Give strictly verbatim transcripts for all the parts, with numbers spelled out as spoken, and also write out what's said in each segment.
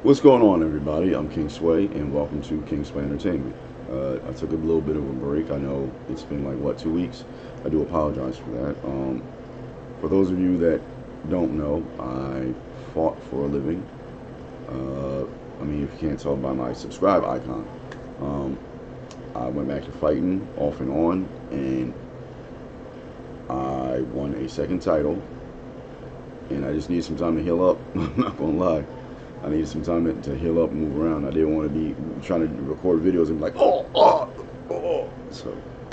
What's going on, everybody? I'm King Sway, and welcome to King Sway Entertainment. Uh, I took a little bit of a break. I know it's been like, what, two weeks? I do apologize for that. Um, for those of you that don't know, I fought for a living. Uh, I mean, if you can't tell by my subscribe icon, um, I went back to fighting off and on, and I won a second title. And I just need some time to heal up. I'm not gonna lie. I needed some time to, to heal up and move around. I didn't want to be trying to record videos and be like, oh, oh, oh. So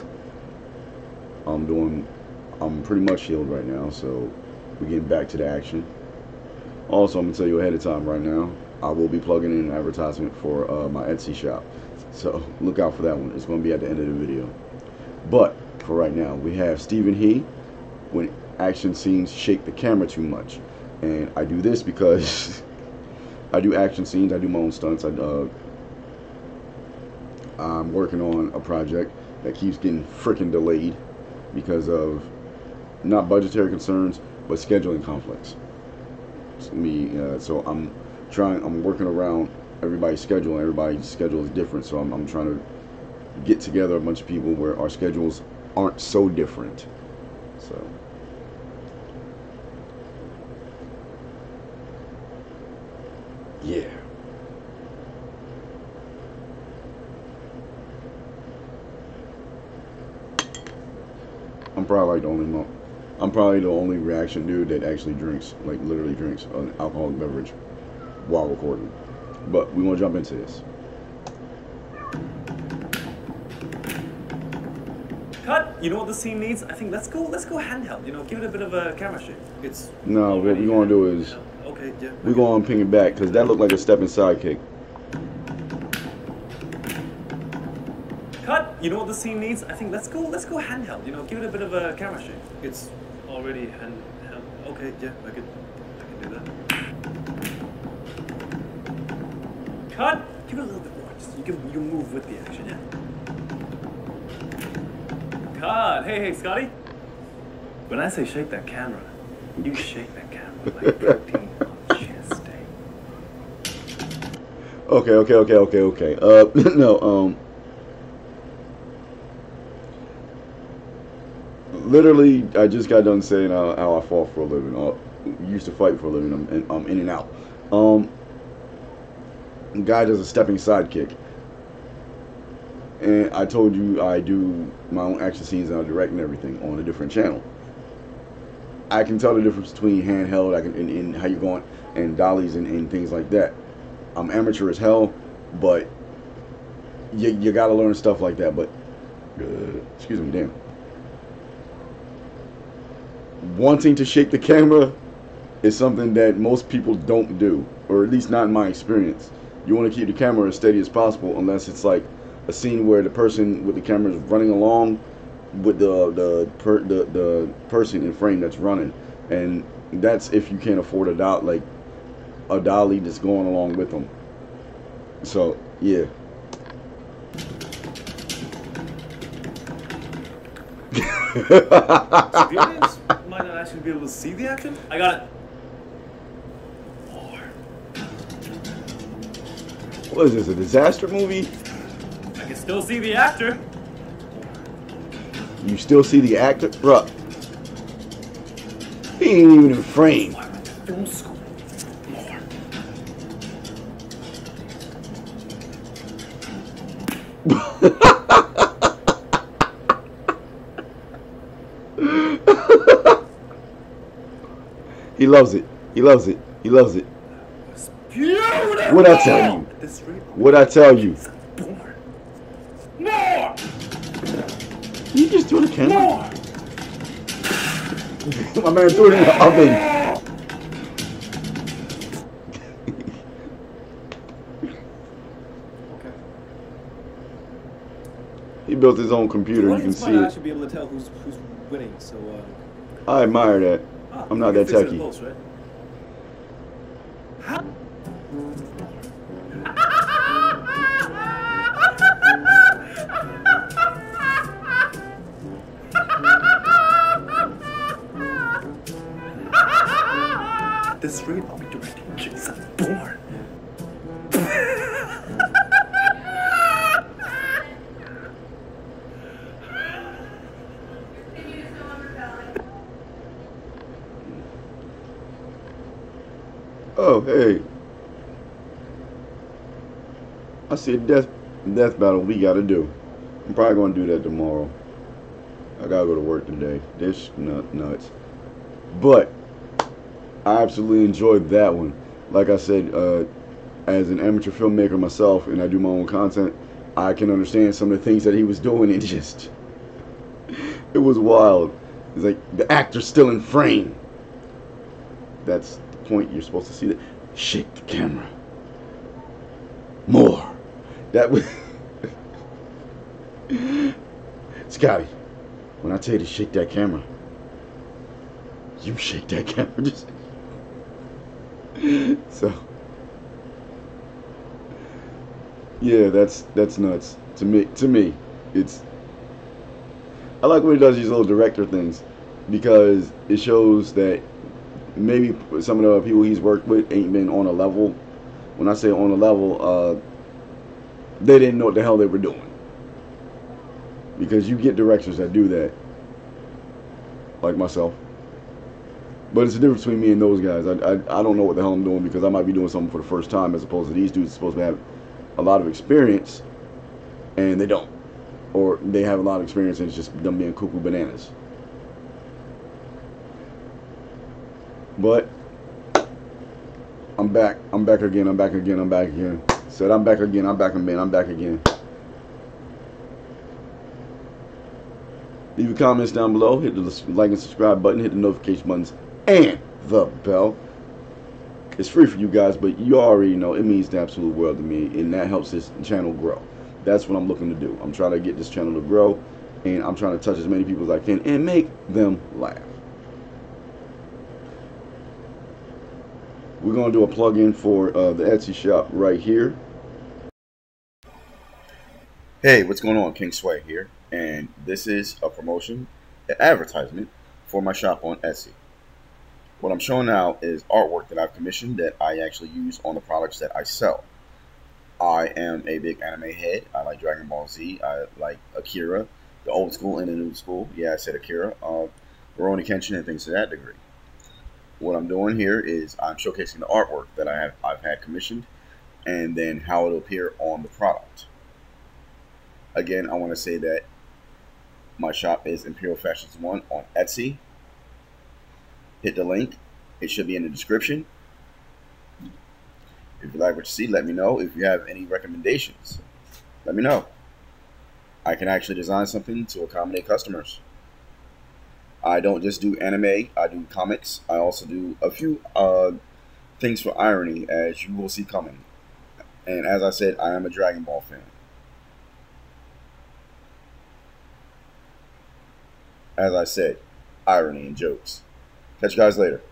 I'm doing, I'm pretty much healed right now. So we're getting back to the action. Also, I'm gonna tell you ahead of time right now, I will be plugging in an advertisement for uh, my Etsy shop. So look out for that one. It's gonna be at the end of the video. But for right now, we have Stephen He, when action scenes shake the camera too much. And I do this because I do action scenes, I do my own stunts. I, uh, I'm working on a project that keeps getting freaking delayed because of not budgetary concerns, but scheduling conflicts. It's me, uh, so I'm trying, I'm working around everybody's schedule, and everybody's schedule is different. So I'm, I'm trying to get together a bunch of people where our schedules aren't so different. So. Yeah. I'm probably like the only mo I'm probably the only reaction dude that actually drinks, like literally drinks an alcoholic beverage while recording. But we want to jump into this. Cut. You know what the scene needs? I think let's go. Let's go handheld. You know, give it a bit of a camera shake. It's no. What we're gonna do is. Okay, yeah. We're going to ping it back because that looked like a stepping sidekick. Cut. You know what the scene needs? I think let's go. Let's go handheld. You know, give it a bit of a camera shake. It's already handheld. Okay, yeah, I could, I can do that. Cut. Give it a little bit more. Just, you can, you can move with the action, yeah. Cut. Hey, hey, Scotty. When I say shake that camera, you shake that camera like protein. Okay, okay, okay, okay, okay. Uh, no, um, literally, I just got done saying how, how I fought for a living. I used to fight for a living. I'm in, I'm in and out. Um, guy does a stepping sidekick, and I told you I do my own action scenes and I direct and everything on a different channel. I can tell the difference between handheld, I can, and, and how you're going, and dollies and, and things like that. I'm amateur as hell, but you, you gotta learn stuff like that. But, uh, excuse me, damn. Wanting to shake the camera is something that most people don't do, or at least not in my experience. You want to keep the camera as steady as possible, unless it's like a scene where the person with the camera is running along with the the per, the the person in frame that's running, and that's if you can't afford a dot like. a dolly that's going along with them. So yeah. The audience might not actually be able to see the action. I got it. More. What is this, a disaster movie? I can still see the actor. You still see the actor? Bruh. He ain't even in frame. Film school. He loves it. He loves it. He loves it. Beautiful. What'd I tell you? What'd I tell you? More. You just threw the camera. More. My man threw it in the oven. Okay. He built his own computer. You can see it. I should be able to tell who's who's winning. So. Uh... I admire that. Ah, I'm not that techie. Pulse, right? Huh? This rate I'll be directing Jason Bourne. Oh, hey. I see a death death battle we gotta do. I'm probably gonna do that tomorrow. I gotta go to work today. This nut nuts. But I absolutely enjoyed that one. Like I said, uh, as an amateur filmmaker myself, and I do my own content, I can understand some of the things that he was doing. It just, it was wild. It's like the actor's still in frame. That's the point. You're supposed to see that. Shake the camera. More. That was Scotty. When I tell you to shake that camera, you shake that camera. Just so. Yeah, that's that's nuts. To me, to me, it's. I like when he does these little director things because it shows that maybe some of the people he's worked with ain't been on a level. When I say on a level, uh, they didn't know what the hell they were doing. Because you get directors that do that, like myself. But it's the difference between me and those guys. I, I I don't know what the hell I'm doing because I might be doing something for the first time as opposed to these dudes supposed to have a lot of experience, and they don't, or they have a lot of experience and it's just them being cuckoo bananas. But I'm back. I'm back again. I'm back again. I'm back again. Said I'm back again. I'm back again. I'm back again. Leave your comments down below. Hit the like and subscribe button. Hit the notification buttons and the bell. It's free for you guys, but you already know it means the absolute world to me, and that helps this channel grow. That's what I'm looking to do. I'm trying to get this channel to grow, and I'm trying to touch as many people as I can and make them laugh. We're going to do a plug-in for uh, the Etsy shop right here. Hey, what's going on? King Sway here, and this is a promotion, an advertisement for my shop on Etsy. What I'm showing now is artwork that I've commissioned that I actually use on the products that I sell. I am a big anime head. I like Dragon Ball Z. I like Akira, the old school and the new school. Yeah, I said Akira. Uh, Rurouni Kenshin and things to that degree. What I'm doing here is I'm showcasing the artwork that I have I've had commissioned, and then how it'll appear on the product. Again, I want to say that my shop is Imperial Fashions one on Etsy. Hit the link. It should be in the description. If you like what you see, let me know. If you have any recommendations, let me know. I can actually design something to accommodate customers. I don't just do anime. I do comics. I also do a few uh, things for irony, as you will see coming. And as I said, I am a Dragon Ball fan. As I said, irony and jokes. Catch you guys later.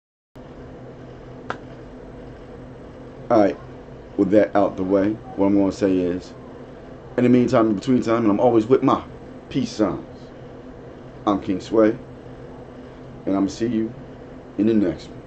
Alright, with that out the way, what I'm going to say is, in the meantime, in between time, and I'm always with my peace signs, I'm King Sway, and I'm going to see you in the next one.